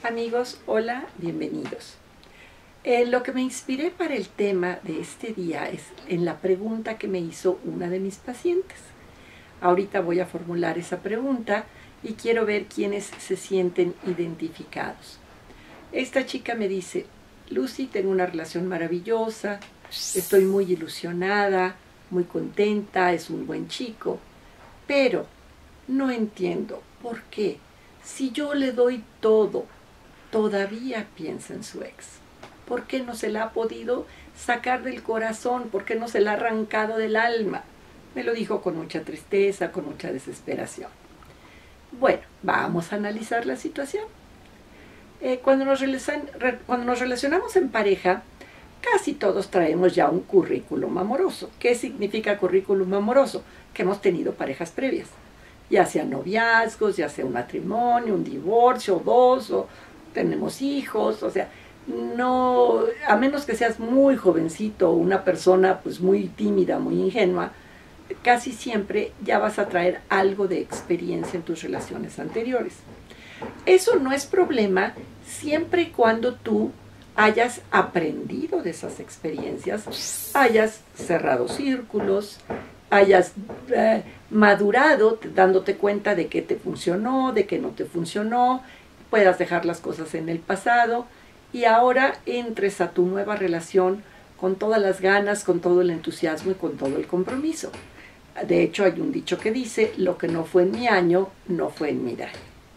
Amigos, hola, bienvenidos. Lo que me inspiré para el tema de este día es en la pregunta que me hizo una de mis pacientes. Ahorita voy a formular esa pregunta y quiero ver quiénes se sienten identificados. Esta chica me dice: Lucy, tengo una relación maravillosa, estoy muy ilusionada, muy contenta, es un buen chico, pero no entiendo por qué, si yo le doy todo, todavía piensa en su ex. ¿Por qué no se la ha podido sacar del corazón? ¿Por qué no se la ha arrancado del alma? Me lo dijo con mucha tristeza, con mucha desesperación. Bueno, vamos a analizar la situación. Cuando nos relacionamos en pareja, casi todos traemos ya un currículum amoroso. ¿Qué significa currículum amoroso? Que hemos tenido parejas previas, ya sea noviazgos, ya sea un matrimonio, un divorcio, dos, o tenemos hijos, o sea, no, a menos que seas muy jovencito, una persona pues muy tímida, muy ingenua, casi siempre ya vas a traer algo de experiencia en tus relaciones anteriores. Eso no es problema siempre y cuando tú hayas aprendido de esas experiencias, hayas cerrado círculos, hayas madurado dándote cuenta de qué te funcionó, de qué no te funcionó, puedas dejar las cosas en el pasado y ahora entres a tu nueva relación con todas las ganas, con todo el entusiasmo y con todo el compromiso. De hecho, hay un dicho que dice: lo que no fue en mi año, no fue en mi daño.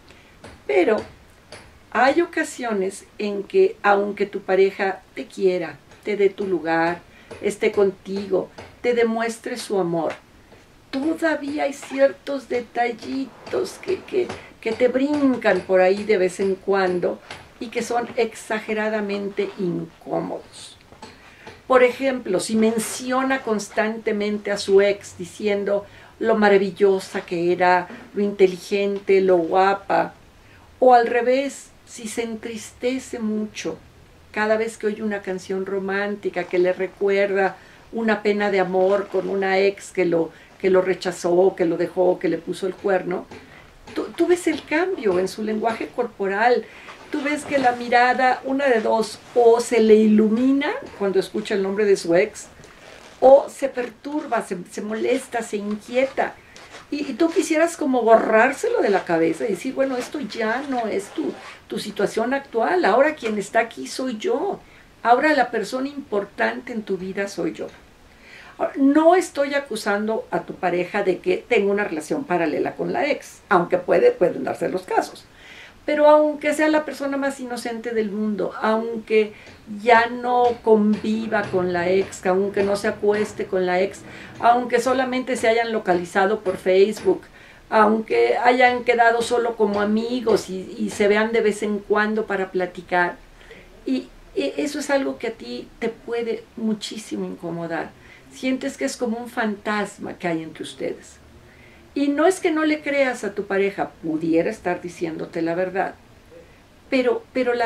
Pero hay ocasiones en que, aunque tu pareja te quiera, te dé tu lugar, esté contigo, te demuestre su amor, todavía hay ciertos detallitos que te brincan por ahí de vez en cuando y que son exageradamente incómodos. Por ejemplo, si menciona constantemente a su ex diciendo lo maravillosa que era, lo inteligente, lo guapa, o al revés, si se entristece mucho cada vez que oye una canción romántica que le recuerda una pena de amor con una ex que lo rechazó, que lo dejó, que le puso el cuerno, tú ves el cambio en su lenguaje corporal. Tú ves que la mirada, una de dos, o se le ilumina cuando escucha el nombre de su ex, o se perturba, se molesta, se inquieta. Y tú quisieras como borrárselo de la cabeza y decir: bueno, esto ya no es tu situación actual, ahora quien está aquí soy yo, ahora la persona importante en tu vida soy yo. Ahora, no estoy acusando a tu pareja de que tenga una relación paralela con la ex, aunque pueden darse los casos. Pero aunque sea la persona más inocente del mundo, aunque ya no conviva con la ex, aunque no se acueste con la ex, aunque solamente se hayan localizado por Facebook, aunque hayan quedado solo como amigos y se vean de vez en cuando para platicar, y eso es algo que a ti te puede muchísimo incomodar. Sientes que es como un fantasma que hay entre ustedes. Y no es que no le creas a tu pareja, pudiera estar diciéndote la verdad, pero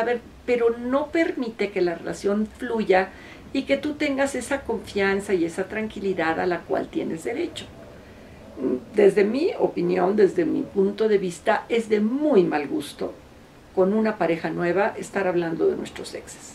no permite que la relación fluya y que tú tengas esa confianza y esa tranquilidad a la cual tienes derecho. Desde mi opinión, desde mi punto de vista, es de muy mal gusto con una pareja nueva estar hablando de nuestros exes.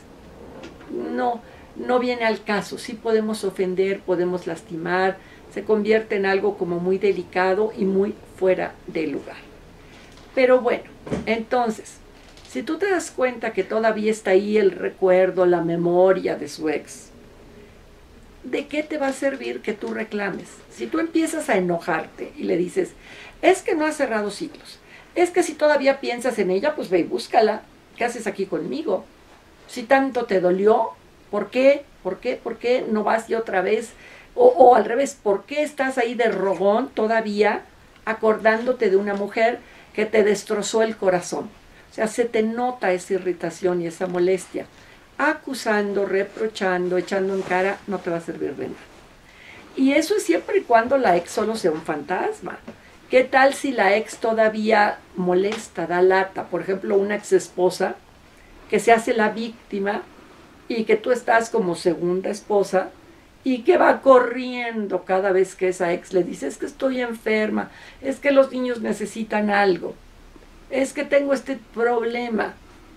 No viene al caso. Sí podemos ofender, podemos lastimar, se convierte en algo como muy delicado y muy fuera de lugar. Pero bueno, entonces, si tú te das cuenta que todavía está ahí el recuerdo, la memoria de su ex, ¿de qué te va a servir que tú reclames? Si tú empiezas a enojarte y le dices: es que no has cerrado ciclos, es que si todavía piensas en ella, pues ve y búscala. ¿Qué haces aquí conmigo? Si tanto te dolió, ¿por qué no vas y otra vez? O al revés, ¿por qué estás ahí de rogón todavía acordándote de una mujer que te destrozó el corazón? O sea, se te nota esa irritación y esa molestia. Acusando, reprochando, echando en cara, no te va a servir de nada. Y eso es siempre y cuando la ex solo sea un fantasma. ¿Qué tal si la ex todavía molesta, da lata? Por ejemplo, una ex esposa que se hace la víctima y que tú estás como segunda esposa, y que va corriendo cada vez que esa ex le dice: es que estoy enferma, es que los niños necesitan algo, es que tengo este problema.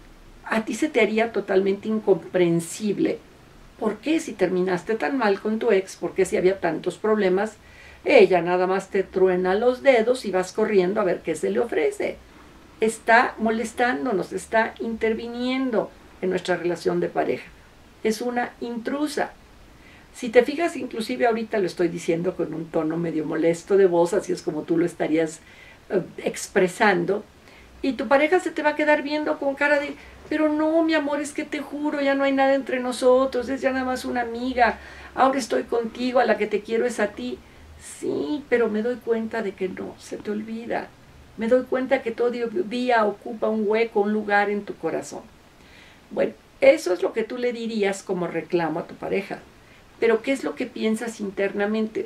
a ti se te haría totalmente incomprensible. ¿Por qué si terminaste tan mal con tu ex? ¿Por qué si había tantos problemas? Ella nada más te truena los dedos y vas corriendo a ver qué se le ofrece. Está molestándonos, está interviniendo en nuestra relación de pareja. Es una intrusa. Si te fijas, inclusive ahorita lo estoy diciendo con un tono medio molesto de voz, así es como tú lo estarías expresando, y tu pareja se te va a quedar viendo con cara de, pero no, mi amor, es que te juro, ya no hay nada entre nosotros, es ya nada más una amiga, ahora estoy contigo, a la que te quiero es a ti. Sí, pero me doy cuenta de que no, se te olvida. Me doy cuenta que todavía ocupa un hueco, un lugar en tu corazón. Bueno, eso es lo que tú le dirías como reclamo a tu pareja. Pero ¿qué es lo que piensas internamente?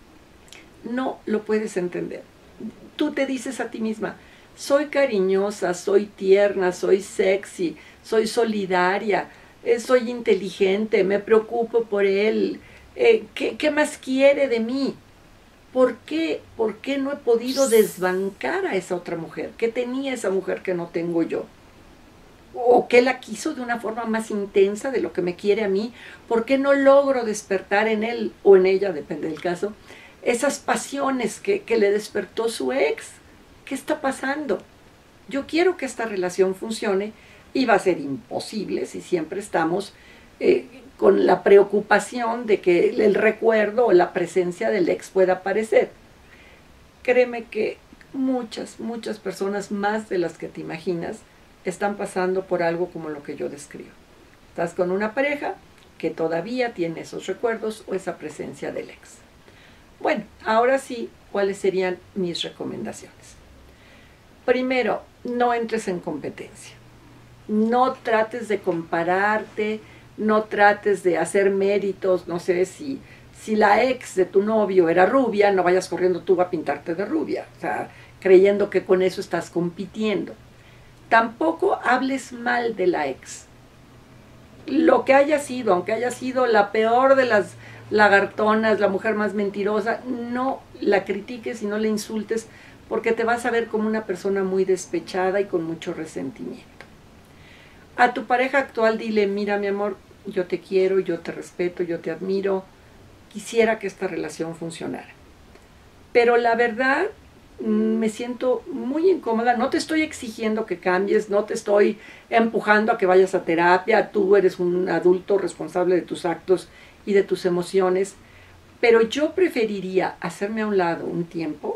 No lo puedes entender. Tú te dices a ti misma, soy cariñosa, soy tierna, soy sexy, soy solidaria, soy inteligente, me preocupo por él. ¿Qué más quiere de mí? ¿Por qué no he podido desbancar a esa otra mujer? ¿Qué tenía esa mujer que no tengo yo? ¿O qué la quiso de una forma más intensa de lo que me quiere a mí? ¿Por qué no logro despertar en él o en ella, depende del caso, esas pasiones que le despertó su ex? ¿Qué está pasando? Yo quiero que esta relación funcione y va a ser imposible si siempre estamos con la preocupación de que el recuerdo o la presencia del ex pueda aparecer. Créeme que muchas personas, más de las que te imaginas, están pasando por algo como lo que yo describo. Estás con una pareja que todavía tiene esos recuerdos o esa presencia del ex. Bueno, ahora sí, ¿cuáles serían mis recomendaciones? Primero, no entres en competencia. No trates de compararte, no trates de hacer méritos, no sé, si la ex de tu novio era rubia, no vayas corriendo tú a pintarte de rubia, o sea, creyendo que con eso estás compitiendo. Tampoco hables mal de la ex. Lo que haya sido, aunque haya sido la peor de las lagartonas, la mujer más mentirosa, no la critiques y no la insultes, porque te vas a ver como una persona muy despechada y con mucho resentimiento. A tu pareja actual dile, mira mi amor, yo te quiero, yo te respeto, yo te admiro, quisiera que esta relación funcionara. Pero la verdad, me siento muy incómoda, no te estoy exigiendo que cambies, no te estoy empujando a que vayas a terapia, tú eres un adulto responsable de tus actos y de tus emociones, pero yo preferiría hacerme a un lado un tiempo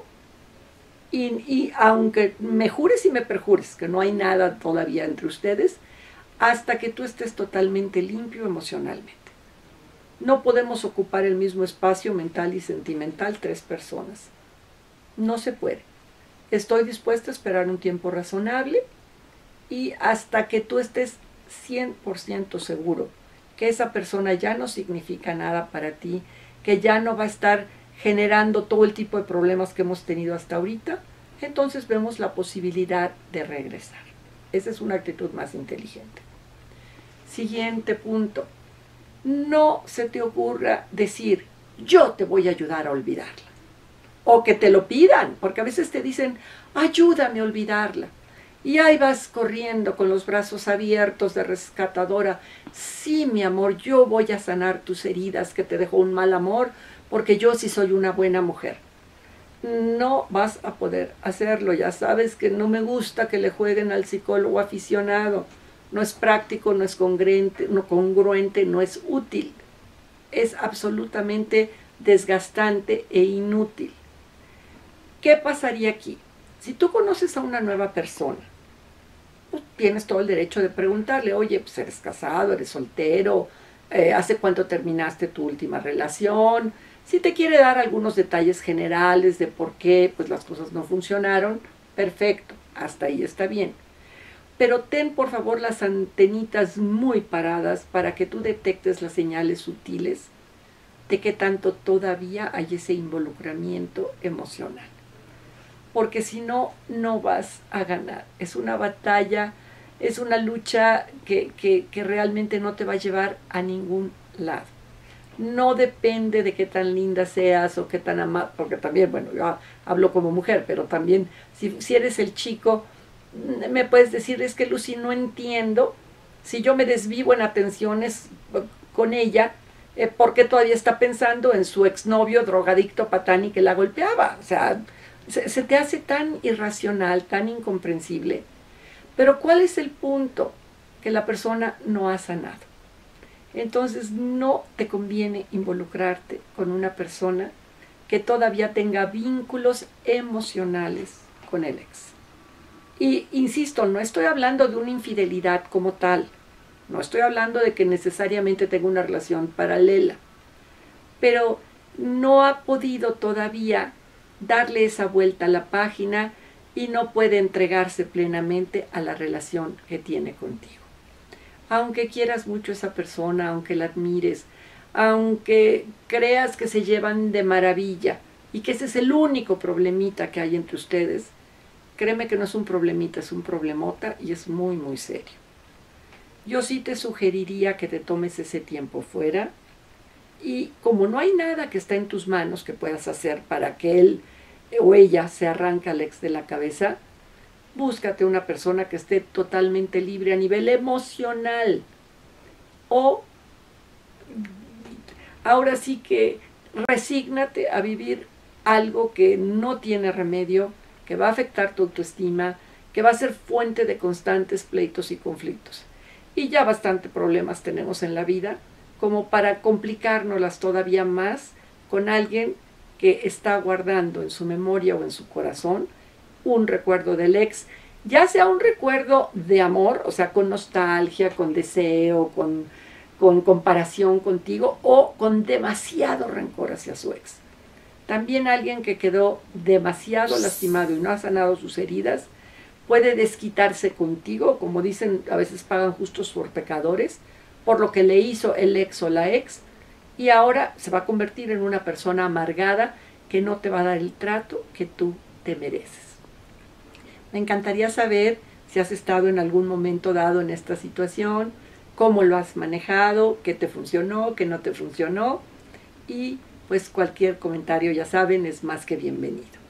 y aunque me jures y me perjures que no hay nada todavía entre ustedes, hasta que tú estés totalmente limpio emocionalmente. No podemos ocupar el mismo espacio mental y sentimental 3 personas. No se puede. Estoy dispuesta a esperar un tiempo razonable y hasta que tú estés 100% seguro que esa persona ya no significa nada para ti, que ya no va a estar generando todo el tipo de problemas que hemos tenido hasta ahorita, entonces vemos la posibilidad de regresar. Esa es una actitud más inteligente. Siguiente punto. No se te ocurra decir, yo te voy a ayudar a olvidarla. O que te lo pidan, porque a veces te dicen, ayúdame a olvidarla. Y ahí vas corriendo con los brazos abiertos de rescatadora. Sí, mi amor, yo voy a sanar tus heridas que te dejó un mal amor, porque yo sí soy una buena mujer. No vas a poder hacerlo. Ya sabes que no me gusta que le jueguen al psicólogo aficionado. No es práctico, no es congruente, no es útil. Es absolutamente desgastante e inútil. ¿Qué pasaría aquí? Si tú conoces a una nueva persona, pues tienes todo el derecho de preguntarle, oye, pues eres casado, eres soltero, ¿hace cuánto terminaste tu última relación? Si te quiere dar algunos detalles generales de por qué pues, las cosas no funcionaron, perfecto, hasta ahí está bien. Pero ten por favor las antenitas muy paradas para que tú detectes las señales sutiles de que tanto todavía hay ese involucramiento emocional. Porque si no, no vas a ganar. Es una batalla, es una lucha que realmente no te va a llevar a ningún lado. No depende de qué tan linda seas o qué tan amada, porque también, bueno, yo hablo como mujer, pero también si eres el chico, me puedes decir, es que Lucy, no entiendo Si yo me desvivo en atenciones con ella, porque todavía está pensando en su exnovio drogadicto patán y que la golpeaba. O sea, se te hace tan irracional, tan incomprensible. Pero ¿cuál es el punto? Que la persona no ha sanado. Entonces no te conviene involucrarte con una persona que todavía tenga vínculos emocionales con el ex. Y insisto, no estoy hablando de una infidelidad como tal, no estoy hablando de que necesariamente tenga una relación paralela, pero no ha podido todavía darle esa vuelta a la página y no puede entregarse plenamente a la relación que tiene contigo. Aunque quieras mucho a esa persona, aunque la admires, aunque creas que se llevan de maravilla y que ese es el único problemita que hay entre ustedes, créeme que no es un problemita, es un problemota y es muy, muy serio. Yo sí te sugeriría que te tomes ese tiempo fuera y como no hay nada que está en tus manos que puedas hacer para que él o ella se arranque al ex de la cabeza, búscate una persona que esté totalmente libre a nivel emocional. O ahora sí que resígnate a vivir algo que no tiene remedio, que va a afectar tu autoestima, que va a ser fuente de constantes pleitos y conflictos. Y ya bastante problemas tenemos en la vida como para complicárnoslas todavía más con alguien que está guardando en su memoria o en su corazón un recuerdo del ex, ya sea un recuerdo de amor, o sea, con nostalgia, con deseo, con comparación contigo, o con demasiado rencor hacia su ex. También alguien que quedó demasiado lastimado y no ha sanado sus heridas, puede desquitarse contigo, como dicen, a veces pagan justos por pecadores, por lo que le hizo el ex o la ex, y ahora se va a convertir en una persona amargada que no te va a dar el trato que tú te mereces. Me encantaría saber si has estado en algún momento dado en esta situación, cómo lo has manejado, qué te funcionó, qué no te funcionó, y pues cualquier comentario, ya saben, es más que bienvenido.